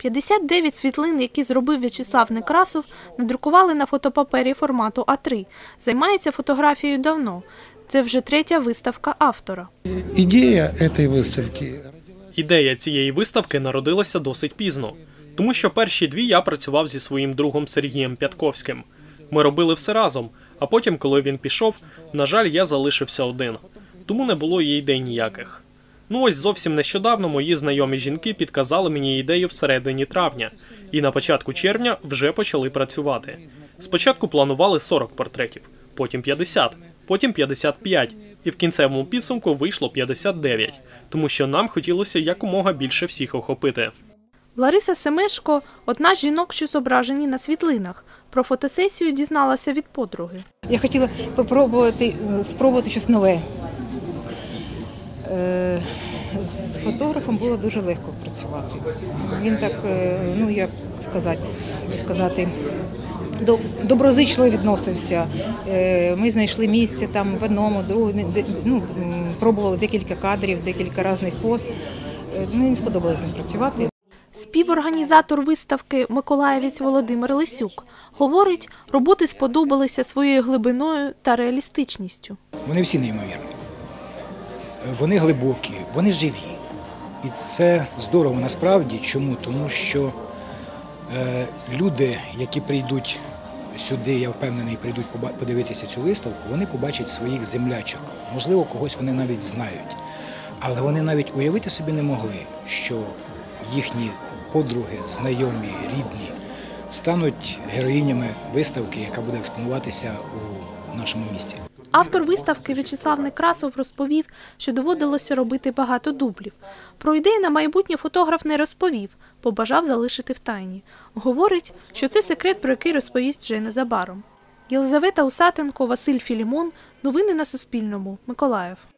59 світлин, які зробив В'ячеслав Некрасов, надрукували на фотопапері формату А3. Займається фотографією давно. Це вже третя виставка автора. Ідея цієї виставки народилася досить пізно. Тому що перші дві я працював зі своїм другом Сергієм П'ятковським. Ми робили все разом, а потім, коли він пішов, на жаль, я залишився один. Тому не було і ідей ніяких. Ну ось зовсім нещодавно мої знайомі жінки підказали мені ідею всередині травня. І на початку червня вже почали працювати. Спочатку планували 40 портретів, потім 50, потім 55. І в кінцевому підсумку вийшло 59. Тому що нам хотілося якомога більше всіх охопити. Лариса Семешко – одна з жінок, що зображені на світлинах. Про фотосесію дізналася від подруги. Я хотіла спробувати щось нове. З фотографом було дуже легко працювати. Він так, ну як сказати, доброзичливо відносився. Ми знайшли місце там в одному, другому, пробували декілька кадрів, декілька різних поз. Мені сподобалося з ним працювати. Співорганізатор виставки миколаївець Володимир Лисюк говорить, роботи сподобалися своєю глибиною та реалістичністю. Вони всі неймовірні. Вони глибокі, вони живі. І це здорово насправді. Чому? Тому що люди, які прийдуть сюди, я впевнений, прийдуть подивитися цю виставку, вони побачать своїх землячок. Можливо, когось вони навіть знають. Але вони навіть уявити собі не могли, що їхні подруги, знайомі, рідні стануть героїнями виставки, яка буде експонуватися у нашому місті. Автор виставки В'ячеслав Некрасов розповів, що доводилося робити багато дублів. Про ідеї на майбутнє фотограф не розповів, побажав залишити в тайні. Говорить, що це секрет, про який розповість вже незабаром. Єлизавета Усатенко, Василь Філімон. Новини на Суспільному. Миколаїв.